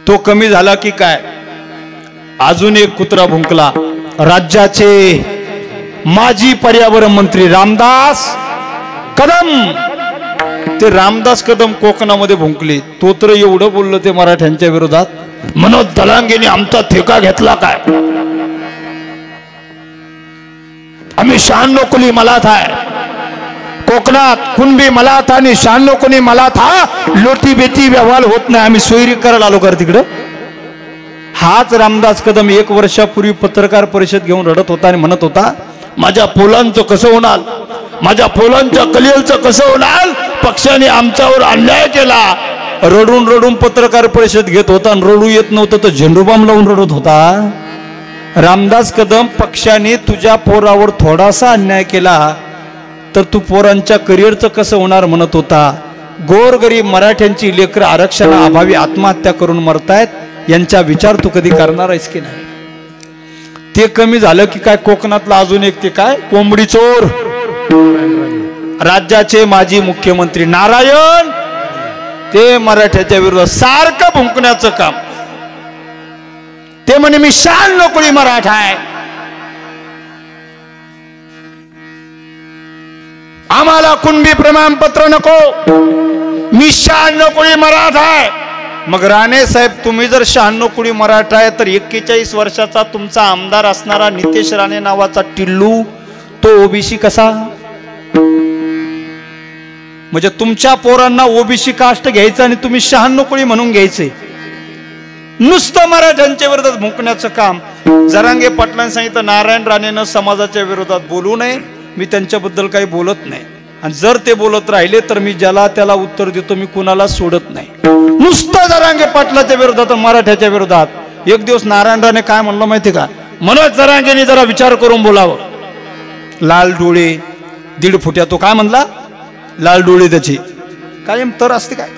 तो कमी झाला की काय, अजून एक कुत्रा भुंकला. राज्याचे माजी पर्यावरण मंत्री रामदास कदम, ते रामदास कदम कोकणामध्ये भुंकले. तो तर एवढं बोललं ते मराठ्यांच्या विरोधात, मनोज दलांगेने आमचा ठेका घेतला काय, आम्ही 96 कुली मलाथ आहे, कोकणात कुणबी मलाथ आणि 96 कुणी मलाथ, हा लोटी बेटी व्यवहार होत नाही, आम्ही सोयरी करायला आलो कर तिकडं. हाच रामदास कदम 1 वर्षापूर्वी पत्रकार परिषद घेऊन रडत होता आणि म्हणत होता, माझ्या पोलांचं कसं होणार, माझ्या पोलांच्या कलियलचं कसं होणार, पक्षाने आमच्यावर अन्याय केला. रडून रडून पत्रकार परिषद घेत होता आणि रडू येत नव्हतं तर झेंडूबाम लावून रडत होता. रामदास कदम, पक्षाने तुझ्या पोरावर थोडासा अन्याय केला तर तू पोरांच्या करिअरचं कसं होणार म्हणत होता. गोरगरीब मराठ्यांची लेकरं आरक्षणाअभावी आत्महत्या करून मरतायत, यांचा विचार तू कधी करणार आहेस की नाही. ते कमी झालं की काय, कोकणातला अजून एक ते काय कोंबडी चोर, राज्याचे माजी मुख्यमंत्री नारायण, ते मराठ्याच्या विरोधात सारखं भुंकण्याचं काम. ते म्हणे मी 96 कुळी मराठा आहे, आम्हाला कुणबी प्रमाणपत्र नको, मी 96 कुळी मराठा आहे. मग राणे साहेब, तुम्ही जर 96 कुळी मराठा आहे तर 41 वर्षाचा तुमचा आमदार असणारा नितेश राणे नावाचा टिल्लू तो ओबीसी कसा? म्हणजे तुमच्या पोरांना ओबीसी कास्ट घ्यायचं आणि तुम्ही 96 कुळी म्हणून घ्यायचे. नुसतं मराठ्यांच्या विरोधात भुंकण्याचं काम. जरांगे पाटलांनी सांगितलं नारायण राणेनं समाजाच्या विरोधात बोलू नये, मी त्यांच्याबद्दल काही बोलत नाही, आणि जर ते बोलत राहिले तर मी ज्याला त्याला उत्तर देतो, मी कुणाला सोडत नाही. नुसतं जरांगे पाटलाच्या विरोधात मराठ्याच्या विरोधात. एक दिवस नारायण राणे काय म्हणलं माहिती का, मनोज जरांगेने जरा विचार करून बोलावं. लाल डोळे 1.5 फुट्या, तो काय म्हणला, लाल डोळे त्याची कायम तर असते काय.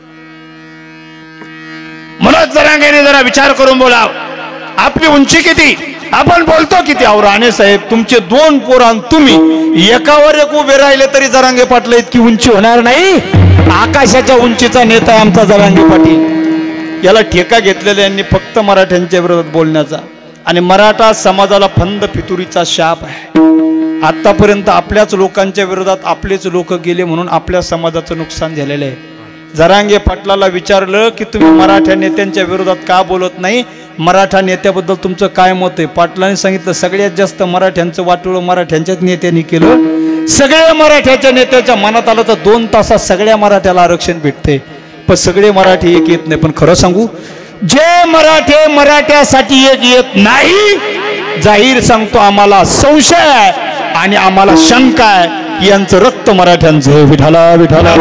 मनोज जरांगेने जरा विचार करून बोलाव, आपली उंची किती, आपण बोलतो किती. अहो राणे साहेब, तुमचे 2 पोरां तुम्ही एकावर एक उभे राहिले तरी जरांगे पाटील इतकी उंची होणार नाही. आकाशाच्या उंचीचा नेता आहे आमचा जरांगे पाटील. याला ठेका घेतलेला यांनी फक्त मराठ्यांच्या विरोधात बोलण्याचा, आणि मराठा समाजाला फंद फितुरीचा शाप आहे. आतापर्यंत आपल्याच लोकांच्या विरोधात आपलेच लोक गेले म्हणून आपल्या समाजाचं नुकसान झालेलं आहे. जरांगे पाटलाला विचारलं की तुम्ही मराठा नेत्यांच्या विरोधात का बोलत नाही, मराठा नेत्याबद्दल तुमचं काय मत आहे. पाटलांनी सांगितलं सगळ्यात जास्त मराठ्यांचं वाटोळं मराठ्यांच्याच नेत्यांनी केलं. सगळ्या मराठ्याच्या नेत्याच्या मनात आलं तर 2 तासात सगळ्या मराठ्याला आरक्षण भेटते, पण सगळे मराठी एक येत नाही. पण खरं सांगू, जे मराठे मराठ्यासाठी एक येत नाही, जाहीर सांगतो आम्हाला संशय आहे आणि आम्हाला शंका आहे की यांचं रक्त मराठ्यांचं. विठाला विठाला.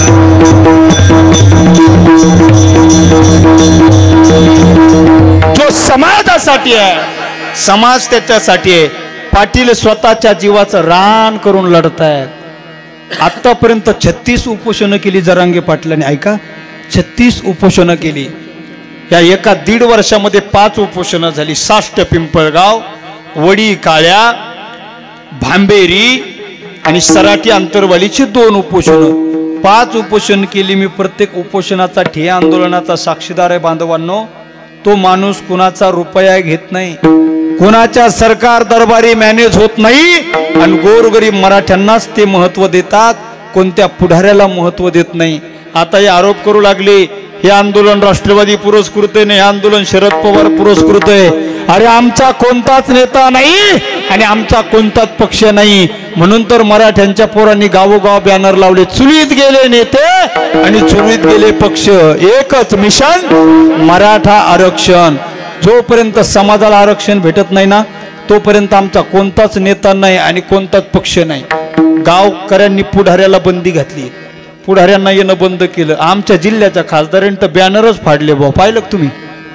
जो समाजासाठी आहे, समाज त्याच्यासाठी आहे. पाटील स्वतःच्या जीवाचं रान करून लढतायत. आतापर्यंत 36 उपोषणं केली जरांगे पाटलांनी. ऐका, 36 उपोषणं केली. या एका 1.5 वर्षामध्ये 5 उपोषणं झाली. साष्ट पिंपळगाव, वडी काळ्या, भांबेरी आणि सराटी अंतरवालीची 2 उपोषणं. 5 उपोषण केली मी. प्रत्येक उपोषणाचा ठिय्या आंदोलनाचा साक्षीदार आहे बांधवांनो. तो माणूस कुणाचा रुपया घेत नाही, कुणाच्या सरकार दरबारी मॅनेज होत नाही, आणि गोरगरीब मराठ्यांनाच ते महत्व देतात, कोणत्या पुढाऱ्याला महत्व देत नाही. आता हे आरोप करू लागले हे आंदोलन राष्ट्रवादी पुरस्कृत आहे, हे आंदोलन शरद पवार पुरस्कृत आहे. अरे आमचा कोणताच नेता नाही आणि आमचा कोणताच पक्ष नाही, म्हणून तर मराठ्यांच्या पोरांनी गावोगाव बॅनर लावले. चुलीत गेले नेते आणि चुलीत गेले पक्ष. एकच मिशन, मराठा आरक्षण. जोपर्यंत समाजाला आरक्षण भेटत नाही ना, तोपर्यंत आमचा कोणताच नेता नाही आणि कोणताच पक्ष नाही. गावकऱ्यांनी पुढाऱ्याला बंदी घातली, पुढाऱ्यांना येणं बंद केलं. आमच्या जिल्ह्याच्या खासदारांनी तर बॅनरच फाडले. भाऊ पाहिलं तुम्ही,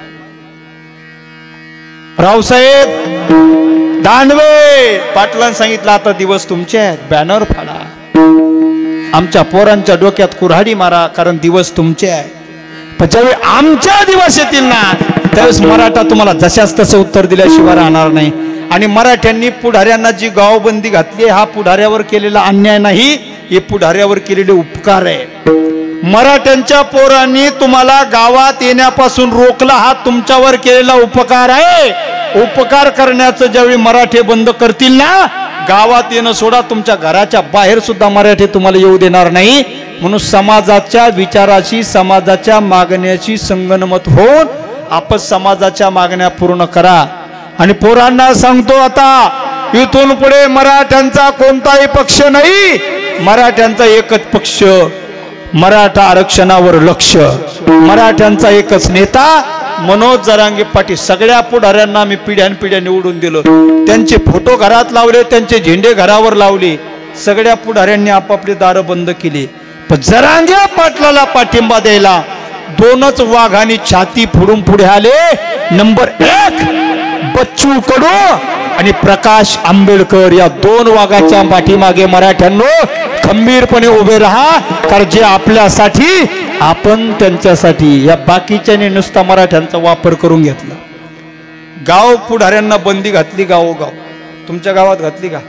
रावसाहेब दानवे पाटलांनी सांगितलं आता दिवस तुमचे आहेत, बॅनर फाडा, आमच्या पोरांच्या डोक्यात कुऱ्हाडी मारा, कारण दिवस तुमचे आहे. पण ज्यावेळी आमच्या दिवस येतील ना, त्यावेळेस मराठा तुम्हाला जशाच तसं उत्तर दिल्याशिवाय राहणार नाही. आणि मराठ्यांनी पुढाऱ्यांना जी गावबंदी घातली, हा पुढाऱ्यावर केलेला अन्याय नाही, हे पुढाऱ्यावर केलेले उपकार आहे. मराठ्यांच्या पोरांनी तुम्हाला गावात येण्यापासून रोखला, हा तुमच्यावर केलेला उपकार आहे. उपकार करण्याचं ज्यावेळी मराठे बंद करतील ना, गावात येणं सोडा, तुमच्या घराच्या बाहेर सुद्धा मराठे तुम्हाला येऊ देणार नाही. म्हणून समाजाच्या विचाराशी, समाजाच्या मागण्याशी संगनमत होऊन आपण समाजाच्या मागण्या पूर्ण करा. आणि पोरांना सांगतो, आता इथून पुढे मराठ्यांचा कोणताही पक्ष नाही, मराठ्यांचा एकच पक्ष, मराठा आरक्षणावर लक्ष. मराठ्यांचा एकच नेता मनोज जरांगे पाटील. सगळ्या पुढाऱ्यांना मी पिढ्यानपिढ्या निवडून दिलं, त्यांचे फोटो घरात लावले, त्यांचे झेंडे घरावर लावले. सगळ्या पुढाऱ्यांनी आपापली दारं बंद केली. पण जरांगे पाटलाला पाठिंबा द्यायला दोनच वाघांनी छाती फोडून पुढे आले. नंबर 1 बच्चू कडू आणि प्रकाश आंबेडकर. या 2 वाघाच्या पाठीमागे मराठ्यांनो खंबीरपणे उभे राहा, कारण जे आपल्यासाठी आपण त्यांच्यासाठी. या बाकीच्याने नुसता मराठ्यांचा वापर करून घेतला. गाव पुढाऱ्यांना बंदी घातली, गावोगाव. तुमच्या गावात घातली का?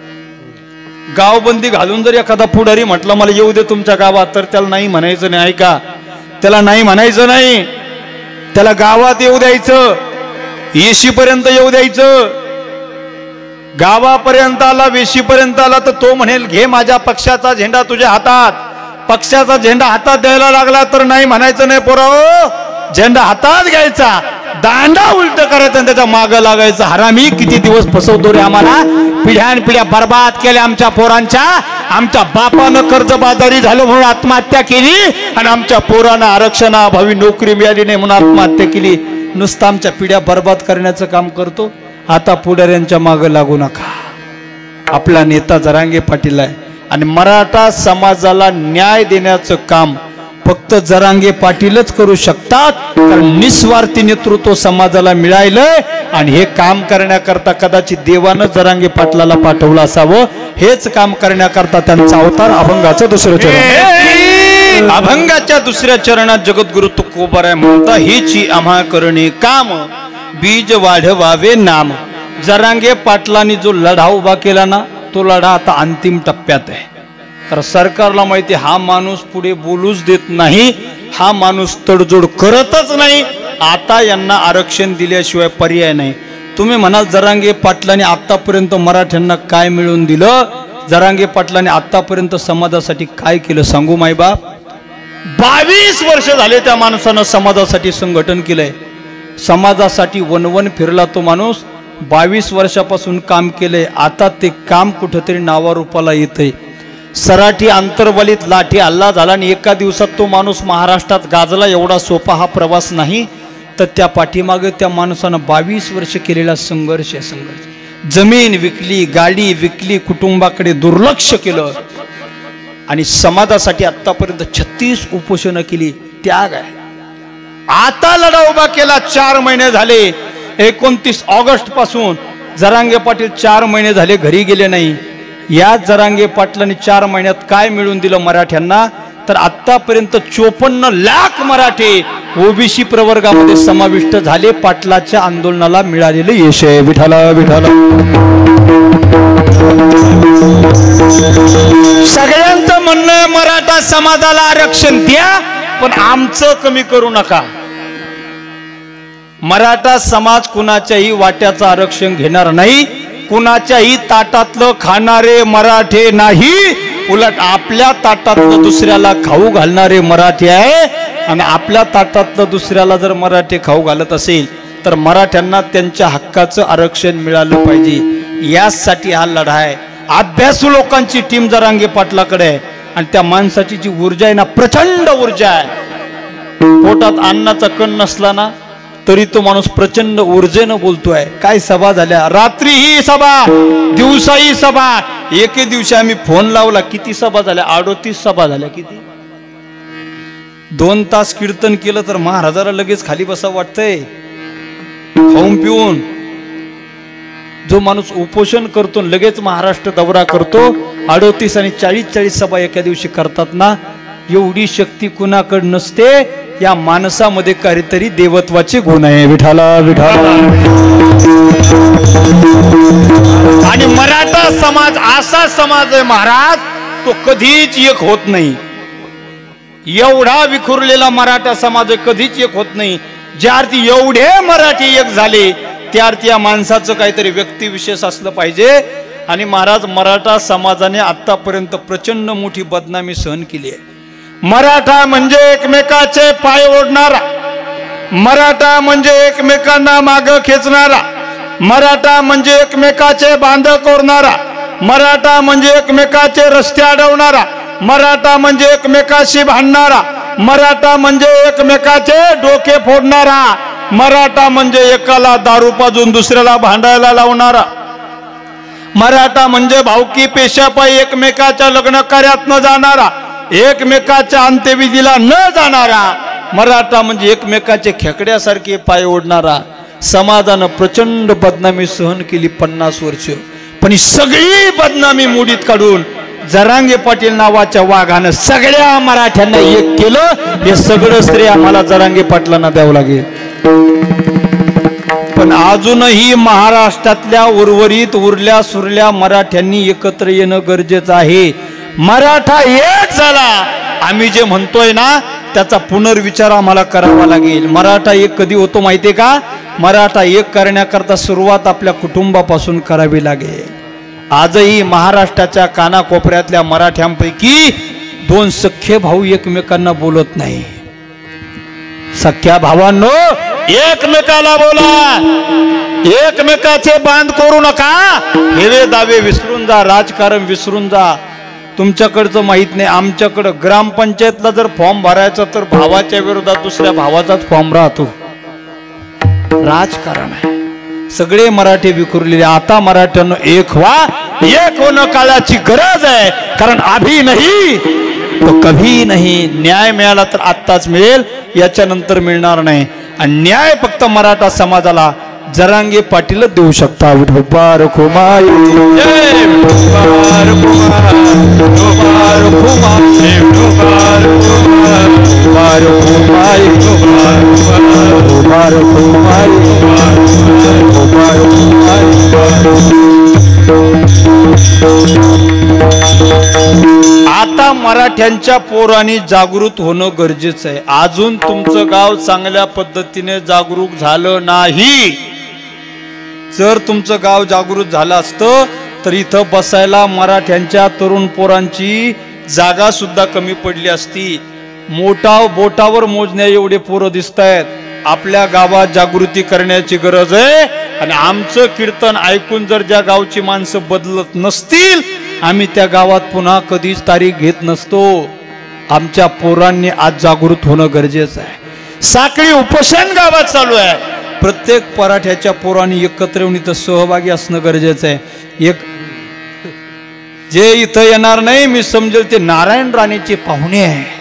गाव बंदी घालून जर एखादा पुढारी म्हटलं मला येऊ दे तुमच्या गावात, तर त्याला नाही म्हणायचं नाही. ऐका, त्याला नाही म्हणायचं नाही, त्याला गावात येऊ द्यायचं, येशीपर्यंत येऊ द्यायचं. गावापर्यंत आला, वेशीपर्यंत आला तर तो म्हणेल घे माझ्या पक्षाचा झेंडा तुझ्या हातात. पक्षाचा झेंडा हातात द्यायला लागला तर नाही म्हणायचं नाही, पोराओ झेंडा हातात घ्यायचा, दांडा उलट करायचा आणि त्याच्या मागं लागायचं. हरामी किती दिवस फसवतो रे आम्हाला, पिढ्यानपिढ्या बर्बाद केल्या आमच्या पोरांच्या. आमच्या बापानं कर्जबाजारी झालं म्हणून आत्महत्या केली, आणि आमच्या पोरांना आरक्षणाअभावी नोकरी मिळाली नाही म्हणून आत्महत्या केली. नुसतं आमच्या पिढ्या बर्बाद करण्याचं काम करतो. आता पुढाऱ्यांच्या मागं लागू नका. आपला नेता जरांगे पाटील आहे, आणि मराठा समाजाला न्याय देण्याचं काम फक्त जरांगे पाटीलच करू शकतात, कारण निस्वार्थी नेतृत्व समाजाला मिळालंय. आणि हे काम करण्याकरता कदाचित देवानं जरांगे पाटलाला पाठवलं असावं. हेच काम करण्याकरता त्यांचा अवतार अभंगाचं 2रं चरण. अभंगाच्या 2ऱ्या चरणात जगद्गुरु तुकोबाराय म्हणता, हेची आम्हा करणे काम, बीज वाढवावे नाम. जरांगे पाटलांनी जो लढा उभा केला ना, तो लढा आता अंतिम टप्प्यात आहे. तर सरकारला माहिती हा माणूस पुढे बोलूच देत नाही, हा माणूस तडजोड करतच नाही. आता यांना आरक्षण दिल्याशिवाय पर्याय नाही. तुम्ही म्हणाल जरांगे पाटलांनी आतापर्यंत मराठ्यांना काय मिळवून दिलं, जरांगे पाटलांनी आतापर्यंत समाजासाठी काय केलं सांगू मायबाप? 22 वर्ष झाले त्या माणसानं समाजासाठी संघटन केलंय. समाजासाठी वनवन फिरला तो माणूस. 22 वर्षापासून काम केलंय. आता ते काम कुठंतरी नावारूपाला येतंय. सराठी आंतरवलीत लाठी हल्ला झाला आणि एका दिवसात तो माणूस महाराष्ट्रात गाजला. एवढा सोपा हा प्रवास नाही. तर त्या पाठीमागे त्या माणसानं 22 वर्ष केलेला संघर्ष. जमीन विकली, गाडी विकली, कुटुंबाकडे दुर्लक्ष केलं आणि समाजासाठी आतापर्यंत 36 उपोषणं केली. त्याग आहे. आता लढा उभा केला. 4 महिने झाले. 29 ऑगस्ट पासून जरांगे पाटील 4 महिने झाले घरी गेले नाही. या जरांगे पाटलांनी 4 महिन्यात काय मिळवून दिलं मराठ्यांना, तर आतापर्यंत 54 लाख मराठे ओबीसी प्रवर्गामध्ये समाविष्ट झाले. पाटलाच्या आंदोलनाला मिळालेलं यश आहे. विठाला विठाला. सगळ्यांचं म्हणणं मराठा समाजाला आरक्षण द्या, पण आमचं कमी करू नका. मराठा समाज कुणाच्याही वाट्याचं आरक्षण घेणार नाही. कुणाच्याही ताटातलं खाणारे मराठे नाही. उलट आपल्या ताटातलं दुसऱ्याला खाऊ घालणारे मराठी आहे. आणि आपल्या ताटातलं दुसऱ्याला जर मराठे खाऊ घालत असेल तर मराठ्यांना त्यांच्या हक्काचं आरक्षण मिळालं पाहिजे. यासाठी हा लढा आहे. अभ्यासू लोकांची टीम जरांगे पाटलाकडे आहे. आणि त्या माणसाची जी ऊर्जा आहे ना, प्रचंड ऊर्जा आहे. पोटात अन्नाचा कण नसला ना तरी तो माणूस प्रचंड ऊर्जेनं बोलतोय. काय सभा झाल्या, रात्री ही सभा, दिवसाही सभा. एके दिवशी आम्ही फोन लावला, किती सभा झाल्या? 38 सभा झाल्या. किती? 2 तास कीर्तन केलं तर महाराजाला लगेच खाली बसावं वाटतंय खाऊन पिऊन. जो माणूस उपोषण करतो लगेच महाराष्ट्र दौरा करतो, 38 आणि 40 सभा एका दिवशी करतात ना, एवढी शक्ती कुणाकडे नसते. या माणसामध्ये काहीतरी देवत्वाचे गुण आहे. विठाला विठाला. आणि मराठा समाज असा समाज आहे महाराज, तो कधीच एक होत नाही. एवढा विखुरलेला मराठा समाज कधीच एक होत नाही. ज्या अर्थी एवढे मराठी एक झाले त्या अर्थी या माणसाचं काहीतरी व्यक्तिविशेष असलं पाहिजे. आणि महाराज, मराठा समाजाने आतापर्यंत प्रचंड मोठी बदनामी सहन केली आहे. मराठा म्हणजे एकमेकाचे पाय ओढणारा, मराठा म्हणजे एकमेकांना माग खेचणारा, मराठा म्हणजे एकमेकाचे बांध कोरणारा, मराठा म्हणजे एकमेकाचे रस्ते अडवणारा, मराठा म्हणजे एकमेकाशी भांडणारा, मराठा म्हणजे एकमेकाचे डोके फोडणारा, मराठा म्हणजे एकाला दारू पाजून दुसऱ्याला भांडायला लावणारा, मराठा म्हणजे भावकी पेशापायी एकमेकाच्या लग्न कार्यात न जाणारा, एकमेकाच्या अंत्यविधीला न जाणारा, मराठा म्हणजे एकमेकाचे खेकड्यासारखे पाय ओढणारा. समाजानं प्रचंड बदनामी सहन केली 50 वर्ष. पण ही सगळी बदनामी मोडीत काढून जरांगे पाटील नावाच्या वाघानं सगळ्या मराठ्यांना एक केलं. हे सगळं श्रेय आम्हाला जरांगे पाटलांना द्यावं लागेल. पण अजूनही महाराष्ट्रातल्या उर्वरित उरल्या सुरल्या मराठ्यांनी एकत्र येणं गरजेचं आहे. मराठा एक झाला, आम्ही जे म्हणतोय ना त्याचा पुनर्विचार आम्हाला करावा लागेल. मराठा एक कधी होतो माहितीये का? मराठा एक करण्याकरता सुरुवात आपल्या कुटुंबापासून करावी लागेल. आजही महाराष्ट्राच्या कानाकोपऱ्यातल्या मराठ्यांपैकी 2 सख्खे भाऊ एकमेकांना बोलत नाही. सख्या भावांनो, एकमेकाला बोला, एकमेकाचे बांध करू नका. हेवे दावे विसरून जा, राजकारण विसरून जा. तुमच्याकडचं माहित नाही, आमच्याकडं ग्रामपंचायतला जर फॉर्म भरायचा तर भावाच्या विरोधात दुसऱ्या भावाचाच फॉर्म राहतो. राजकारण आहे. सगळे मराठी विखुरलेले. आता मराठ्यांनो एक व्हा, एक होणं काळाची गरज आहे. कारण अभी नाही तो कभी नाही. न्याय मिळाला तर आत्ताच मिळेल, याच्यानंतर मिळणार नाही. आणि न्याय फक्त मराठा समाजाला जरांगे पाटील देऊ शकता. विठोबार खुमाई जय, विठोबार खुमाई, विठोबार खुमाई, विठोबार खुमाई, विठोबार खुमाई, विठोबार खुमाई, विठोबार खुमाई. आता मराठ्यांच्या पोरांनी जागृत होणं गरजेचं आहे. अजून तुमचं गाव चांगल्या पद्धतीने जागरूक झालं नाही. जर तुमचं गाव जागृत झालं असतं तर इथं बसायला मराठ्यांच्या तरुण पोरांची जागा सुद्धा कमी पडली असती. बोटावर मोजण्या एवढे पोरं दिसत आहेत. आपल्या गावात जागृती करण्याची गरज आहे. आणि आमचं कीर्तन ऐकून जर ज्या गावची माणसं बदलत नसतील, आम्ही त्या गावात पुन्हा कधीच तारीख घेत नसतो. आमच्या पोरांनी आज जागृत होणं गरजेचं आहे. साखळी उपोषण गावात चालू आहे. प्रत्येक मराठ्याच्या पोरांनी एकत्र येऊन इथं सहभागी असणं गरजेचं आहे. एक जे इथं येणार नाही, मी समजेल ते नारायण राणेचे पाहुणे आहेत.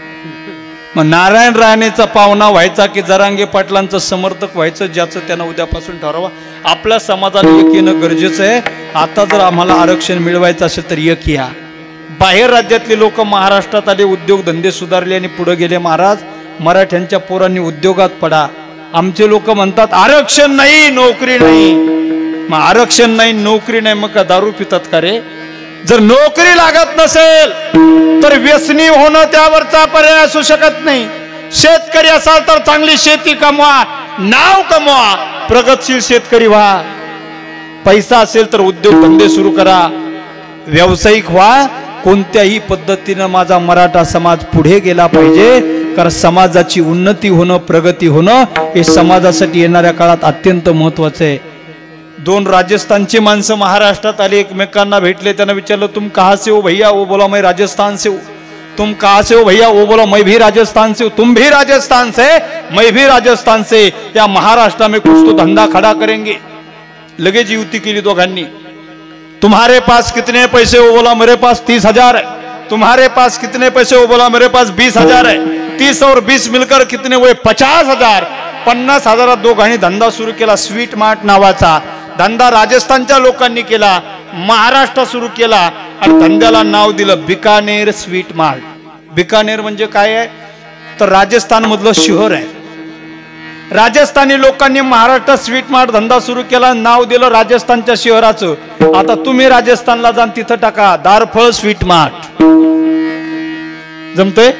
मग नारायण राणेचा पाहुणा व्हायचा की जरांगे पाटलांचं समर्थक व्हायचं, ज्याचं त्यांना उद्यापासून ठरवा. आपल्या समाजाला एक येणं गरजेचं आहे. आता जर आम्हाला आरक्षण मिळवायचं असेल तर एक या. बाहेर राज्यातले लोक महाराष्ट्रात आले, उद्योगधंदे सुधारले आणि पुढे गेले. महाराज, मराठ्यांच्या पोरांनी उद्योगात पडा. आमचे लोक म्हणतात आरक्षण नाही, नोकरी नाही. मग आरक्षण नाही, नोकरी नाही, मग का दारू पितात का रे? जर नोकरी लागत नसेल तर व्यसनी होणं त्यावरचा पर्याय असू शकत नाही. शेतकरी असाल तर चांगली शेती कमवा, नाव कमवा, प्रगतशील शेतकरी व्हा. पैसा असेल तर उद्योगधंदे सुरू करा, व्यावसायिक व्हा. कोणत्याही पद्धतीनं माझा मराठा समाज पुढे गेला पाहिजे. कारण समाजाची उन्नती होणं, प्रगती होणं हे समाजासाठी येणाऱ्या काळात अत्यंत महत्वाचं आहे. 2 राजस्थानची माणसं महाराष्ट्रात आली, एकमेकांना भेटले. त्यांना विचारलं तुम कहाँ से हो भैया? वो बोला मैं राजस्थान से हूँ. तुम कहाँ से हो भैया? वो बोला मैं भी राजस्थान से हूँ. तुम भी राजस्थान से? मैं भी राजस्थान से. या महाराष्ट्र में कुछ तो धंधा खड़ा करेंगे. लगेच युती केली दोघांनी. तुम्हारे पास कितने पैसे? वो बोला मेरे पास 30,000 है. तुम्हारे पास कितने पैसे? वो बोला मेरे पास 20,000 है. 30 और 20 मिलकर कितने हुए? 50,000. 50,000 दोघांनी धंदा सुरू केला. स्वीट मार्ट नावाचा धंदा राजस्थानच्या लोकांनी केला, महाराष्ट्र सुरू केला आणि धंद्याला नाव दिलं बिकानेर स्वीट मार्ट. बिकानेर म्हणजे काय आहे तर राजस्थान मधलं शहर आहे. राजस्थानी लोकांनी महाराष्ट्र स्वीट मार्ट धंदा सुरू केला, नाव दिलं राजस्थानच्या शहराचं. आता तुम्ही राजस्थानला जाऊन तिथं टाका दारफळ स्वीट मार्ट. जमतंय?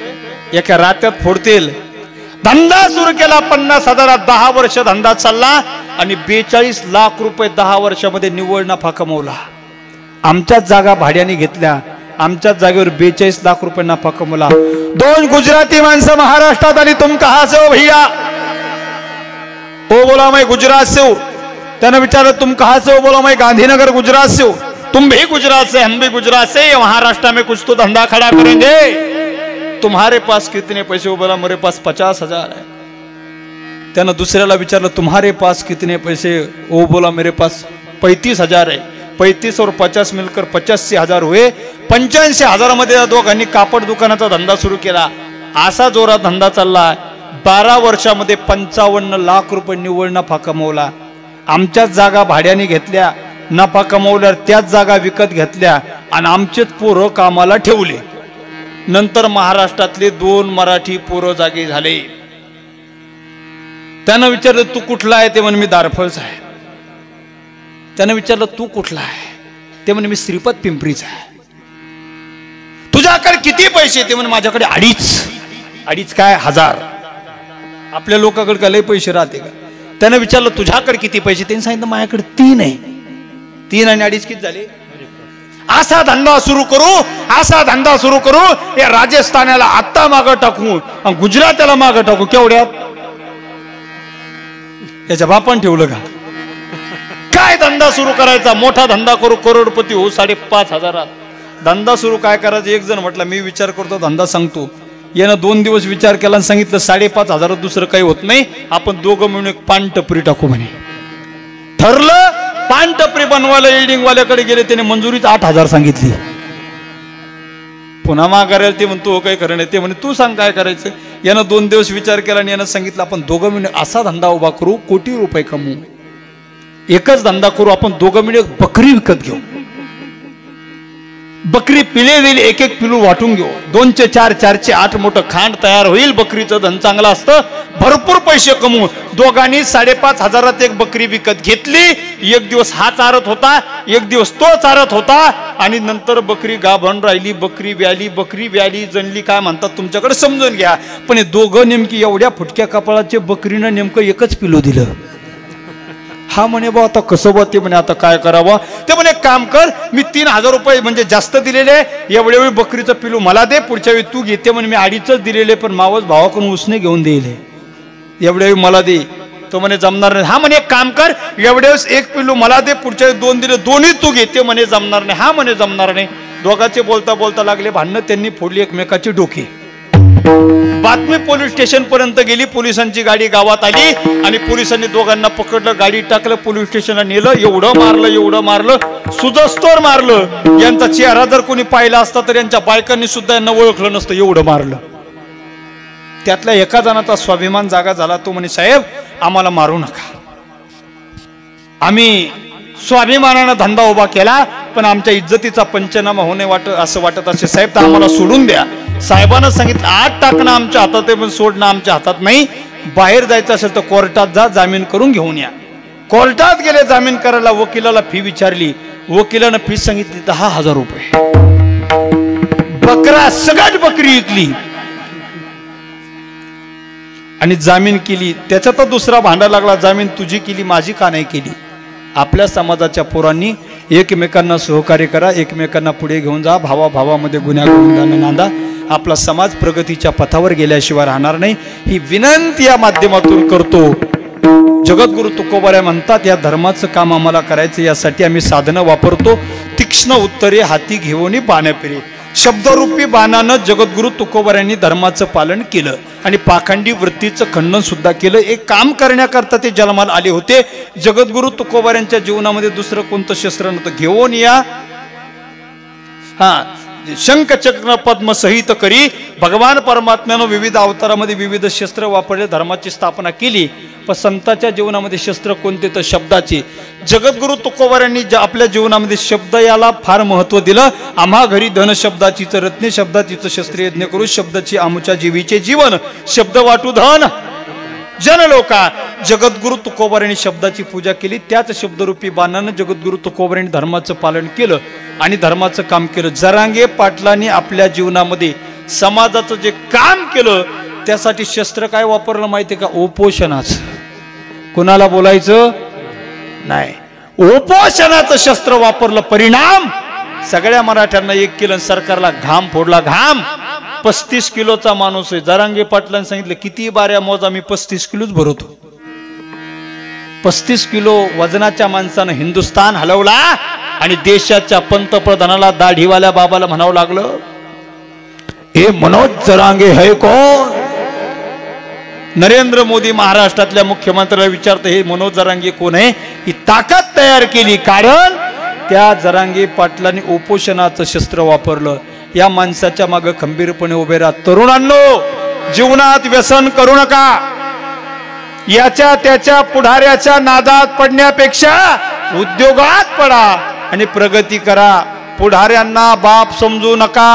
एका रात्यात फोडतील. धंदा सुरू केला 50,000, 10 वर्ष धंदा चालला आणि 42 लाख रुपये 10 वर्षामध्ये निव्वळ नफा कमवला. आमच्याच जागा भाड्याने घेतल्या, आमच्याच जागेवर 42 लाख रुपये नफा कमवला. 2 गुजराती माणसं महाराष्ट्रात आली. तुम कहां से हो भैया? वो बोला मैं गुजरात से हूं. त्याने विचारा तुम कहां से हो? बोला मैं गांधीनगर गुजरात से हूं. तुम भी गुजरात से, हम भी गुजरात से. महाराष्ट्र में कुछ तो धंधा खड़ा करेंगे. तुम्हारे पास कितने पैसे? वो बोला मेरे पास 50,000 है. त्याने दुसऱ्याला विचारलं तुम्हारे पास कितने पैसे? वो बोला मेरे पास 35,000 है. 35 और 50 मिलकर 85,000 हुए. 85,000 मध्ये दोघांनी कापड दुकानाचा धंदा सुरू केला. असा जोरात धंदा चालला. 12 वर्षामध्ये 55 लाख रुपये निव्वळ नफा कमवला. आमच्याच जागा भाड्याने घेतल्या, नफा कमवल्यावर त्याच जागा विकत घेतल्या आणि आमचेच पोरं कामाला ठेवले. नंतर महाराष्ट्रातले 2 मराठी पोरं जागे झाले. त्यानं विचारलं तू कुठला आहे? ते म्हणे मी दारफळचा आहे. त्यानं विचारलं तू कुठला आहे? ते म्हणे मी श्रीपत पिंपरीचा आहे. तुझ्याकडे किती पैसे? ते म्हणे माझ्याकडे 2.5 काय 1000. आपल्या लोकांकडे का लय पैसे राहते का? त्यानं विचारलं तुझ्याकडे किती पैसे? त्यांनी सांगितलं माझ्याकडे 3 आहे. 3 आणि 2.5 किती झाले? असा धंदा सुरू करू, असा धंदा सुरू करू. या राजस्थानाला आत्ता मागं टाकू आणि गुजरातला मागं टाकू. केवढ्यात? याच्या बापान ठेवलं का? काय धंदा सुरू करायचा? मोठा धंदा करू, करोडपती हो. 5,500 धंदा सुरू काय करायचं? एक जण म्हटलं मी विचार करतो, धंदा सांगतो. यानं 2 दिवस विचार केला आणि सांगितलं 5,500 दुसरं काही होत नाही, आपण दोघं मिळून एक पान टपरी टाकू म्हणे. ठरलं. पान टपरी बनवायला बिल्डिंग वाल्याकडे गेले. त्याने मंजुरीच 8,000 सांगितली. पुन्हा मागायला ते म्हणतो काय खरं नाही. ते म्हणे तू सांग काय करायचं. यानं 2 दिवस विचार केला आणि यानं सांगितलं आपण दोघं मिळून असा धंदा उभा करू, कोटी रुपये कमवू. एकच धंदा करू, आपण दोघं मिळून बकरी विकत घेऊ. बकरी पिले देईल, 1-1 पिलू वाटून घेऊ. 2चे 4, 4चे 8 मोठं खांड तयार होईल. बकरीचं धन चांगलं असतं, भरपूर पैसे कमवू. दोघांनी 5,500 एक बकरी विकत घेतली. एक दिवस हा चारत होता, एक दिवस तो चारत होता आणि नंतर बकरी गाभण राहिली. बकरी व्याली जनली काय म्हणतात तुमच्याकडे समजून घ्या. पण हे दोघं नेमकी एवढ्या फुटक्या कपाळाचे बकरीनं नेमकं एकच पिलू दिलं. हा म्हणे बा आता कसं बा? ते म्हणे आता काय करावं? ते म्हणे काम कर, मी 3,000 रुपये म्हणजे जास्त दिलेले, एवढ्या वेळी बकरीचं पिलू मला दे, पुढच्या वेळी तू घेते म्हणे. मी 2.5च दिलेले, पण मावस भावाकडून उसने घेऊन देले, एवढ्या वेळी मला दे. तो म्हणे जमणार नाही. हा म्हणे एक काम कर, एवढ्या वेळेस 1 पिलू मला दे, पुढच्या वेळी 2 दिले, दोन्ही तू घेते म्हणे. जमणार नाही. हा म्हणे जमणार नाही. दोघांचे बोलता बोलता लागले भांडणं. त्यांनी फोडली एकमेकाची डोकी. बातमी पोलीस स्टेशन पर्यंत गेली. पोलिसांची गाडी गावात आली आणि पोलिसांनी दोघांना पकडलं, गाडी टाकलं, पोलीस स्टेशनला नेलं. एवढं मारलं, सुजस्तोर मारलं. यांचा चेहरा जर कोणी पाहिला असता तर यांच्या बायकांनी सुद्धा यांना ओळखलं नसतं, एवढं मारलं. त्यातल्या एका जणाचा स्वाभिमान जागा झाला. तो म्हणे साहेब आम्हाला मारू नका, आम्ही स्वाभिमानानं धंदा उभा केला, पण आमच्या इज्जतीचा पंचनामा होणे असं वाटत असे साहेब तर आम्हाला सोडून द्या. साहेबांना सांगितलं आत टाकणं आमच्या हातात आहे, पण सोडणं आमच्या हातात नाही. बाहेर जायचं असेल तर कोर्टात जा, जामीन करून घेऊन या. कोर्टात गेले जामीन करायला. वकिलाला फी विचारली. वकिलानं फी सांगितली 10,000 रुपये. बकरा सगळ्यात बकरी विकली आणि जामीन केली. त्याचा तर दुसरा भांडा लागला, जामीन तुझी केली, माझी का नाही केली? आपल्या समाजाच्या पोरांनी एकमेकांना सहकार्य करा, एकमेकांना पुढे घेऊन जा. भावाभावामध्ये गुन्ह्यागोविंदानं नांदा. आपला समाज प्रगतीच्या पथावर गेल्याशिवाय राहणार नाही, ही विनंती या माध्यमातून करतो. जगद्गुरु तुकोबाराय म्हणतात या धर्माचं काम आम्हाला करायचं, यासाठी आम्ही साधनं वापरतो. तीक्ष्ण उत्तरे हाती घेऊन बाण फिरे. शब्दरूपी बाणानं जगद्गुरु तुकोबारायांनी धर्माचं पालन केलं आणि पाखंडी वृत्तीचं खंडन सुद्धा केलं. एक काम करण्याकरता ते जन्माला आले होते. जगद्गुरु तुकोबारायांच्या जीवनामध्ये दुसरं कोणतं शस्त्र नव्हतं. घेऊन या शंख चक्र पद्म सहित करी. भगवान परमात्म्यानं विविध अवतारामध्ये विविध शस्त्र वापरले, धर्माची स्थापना केली. पण संतांच्या जीवनामध्ये शस्त्र कोणते? तर शब्दाचे. जगद्गुरु तुकोबारायांनी आपल्या जीवनामध्ये शब्द याला फार महत्व दिलं. आम्हा घरी धन शब्दाचीच रत्ने, शब्दाचीच शस्त्र यज्ञ करू, शब्दाची आमुच्या जीवीचे जीवन, शब्द वाटू धन जन लोका. जगद्गुरु तुकोबारायांनी शब्दाची पूजा केली. त्याच शब्दरूपी बाणानं जगद्गुरु तुकोबारायांनी धर्माचं पालन केलं आणि धर्माचं काम केलं. जरांगे पाटलांनी आपल्या जीवनामध्ये समाजाचं जे काम केलं त्यासाठी शस्त्र काय वापरलं माहितीये का? उपोषणाचं. कुणाला बोलायचं नाही, उपोषणाचं शस्त्र वापरलं. परिणाम सगळ्या मराठ्यांना 1 किलो, सरकारला घाम फोडला. घाम 35 किलोचा माणूस आहे. जरांगे पाटलांनी सांगितलं किती बाऱ्या मोजा, मी 35 किलोच भरवतो. 35 किलो वजनाच्या माणसानं हिंदुस्थान हलवला आणि देशाच्या पंतप्रधानाला दाढीवाल्या बाबाला म्हणावं लागलं, हे मनोज जरांगे है कोण? नरेंद्र मोदी महाराष्ट्रातल्या मुख्यमंत्र्याला विचारते, हे मनोज जरांगे कोण आहे? ही ताकद तयार केली कारण त्या जरांगे पाटलांनी उपोषणाचं शस्त्र वापरलं. या माणसाच्या मागे खंबीरपणे उभे राहा. तरुणांनो, जीवनात व्यसन करू नका. याच्या त्याच्या पुढाऱ्याच्या नादात पडण्यापेक्षा उद्योगात पडा आणि प्रगती करा. पुढाऱ्यांना बाप समजू नका,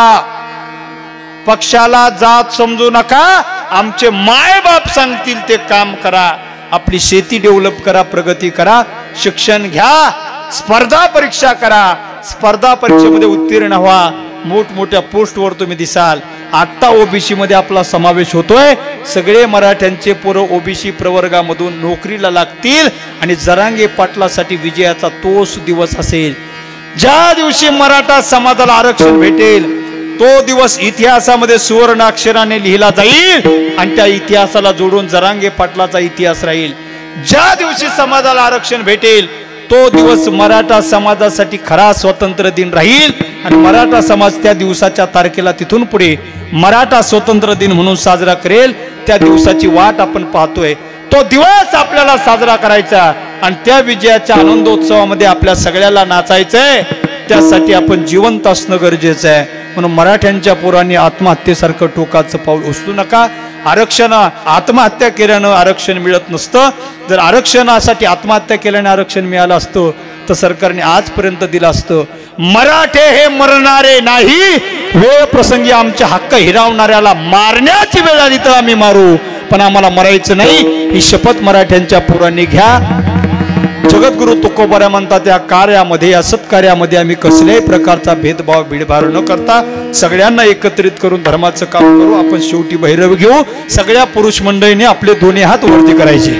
पक्षाला जात समजू नका. आमचे माय बाप सांगतील ते काम करा. आपली शेती डेव्हलप करा, प्रगती करा. शिक्षण घ्या, स्पर्धा परीक्षा करा, स्पर्धा परीक्षेमध्ये उत्तीर्ण व्हा. मोठमोठ्या पोस्टवर तुम्ही दिसाल. आता ओबीसी मध्ये आपला समावेश होतोय. सगळे मराठ्यांचे पोरं ओबीसी प्रवर्गामधून नोकरीला लागतील आणि जरांगे पाटलासाठी विजयाचा तोच दिवस असेल. ज्या दिवशी मराठा समाजाला आरक्षण भेटेल तो दिवस इतिहासामध्ये सुवर्ण अक्षराने लिहिला जाईल आणि त्या इतिहासाला जोडून जरांगे पाटलाचा इतिहास राहील. ज्या दिवशी समाजाला आरक्षण भेटेल तो दिवस मराठा समाजासाठी खरा स्वातंत्र्य दिन राहील आणि मराठा समाज त्या दिवसाच्या तारखेला तिथून पुढे मराठा स्वातंत्र्य दिन म्हणून साजरा करेल. त्या दिवसाची वाट आपण पाहतोय. तो दिवस आपल्याला साजरा करायचा आणि त्या विजयाच्या आनंदोत्सवामध्ये आपल्या सगळ्याला नाचायचंय. त्यासाठी आपण जिवंत असणं गरजेचं आहे. म्हणून मराठ्यांच्या पोरांनी आत्महत्येसारखं टोकाचं पाऊल उचलू नका. आरक्षण, आत्महत्या केल्यानं आरक्षण मिळत नसतं. जर आरक्षणासाठी आत्महत्या केल्याने आरक्षण मिळालं असतं तर सरकारने आजपर्यंत दिलं असतं. मराठे हे मरणारे नाही, वेळ प्रसंगी आमचे हक्क हिरावणाऱ्याला मारण्याची वेळ आली तर आम्ही मारू, पण आम्हाला मरायचं नाही. ही शपथ मराठ्यांच्या पोरांनी घ्या. जगद्गुरु तुकोबारा म्हणतात, या कार्यामध्ये, या सत्कार्यामध्ये आम्ही कसल्याही प्रकारचा भेदभाव बिडभार न करता सगळ्यांना एकत्रित करून धर्माचं काम करू. आपण शेवटी भैरव घेऊ. सगळ्या पुरुष मंडळीने आपले दोन्ही हात वरती करायचे.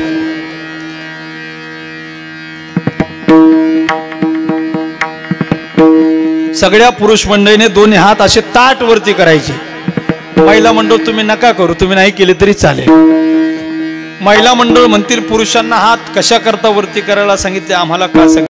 सगळ्या पुरुष मंडळीने दोन्ही हात असे ताट वरती करायचे. महिला मंडळ तुम्ही नका करू, तुम्ही नाही केले तरी चालेल. महिला मंडळ म्हणतील पुरुषांना हात कशा करता वरती करायला सांगितले, आम्हाला का सांगितले?